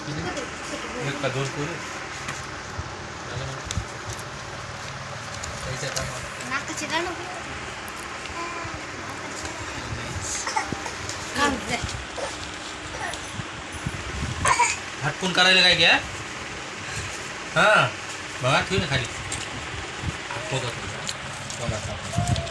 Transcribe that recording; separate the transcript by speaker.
Speaker 1: एक का दोन पुरे हटकून करायला काय घ्या हां बघा ठेवू ना खाली होता तुमचा